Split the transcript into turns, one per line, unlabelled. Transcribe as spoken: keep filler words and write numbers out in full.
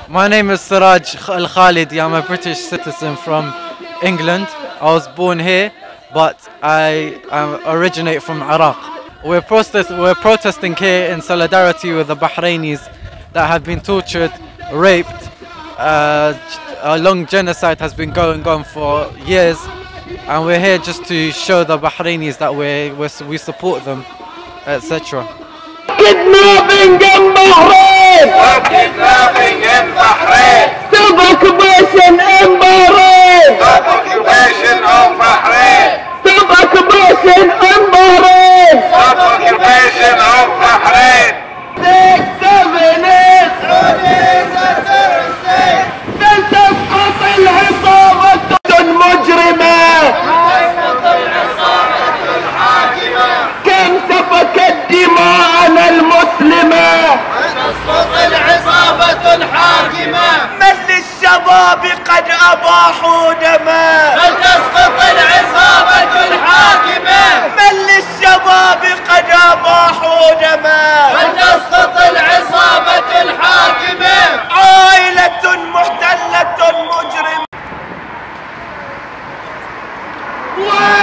My name is Siraj Al Khalidi. I'm a British citizen from England. I was born here, but I um, originate from Iraq. We're, protest we're protesting here in solidarity with the Bahrainis that have been tortured, raped. Uh, a long genocide has been going on for years, and we're here just to show the Bahrainis that we we support them, et cetera.
Kidnapping in Bahrain! Stop kidnapping in Bahrain! Stop occupation in Bahrain! Stop occupation of Bahrain! Stop occupation in Bahrain! Stop occupation of Bahrain! Six, seven, eight! Release the terrorists! تسقط العصابة المجرمة! تسقط العصابة الحاكمة! كم سفكت دماءنا المسلمة! تسقط العصابة الحاكمة! من للشباب قد أباحوا دما! تسقط العصابة الحاكمة! من للشباب قد أباحوا دما! تسقط العصابة الحاكمة! عائلة محتلة مجرمة!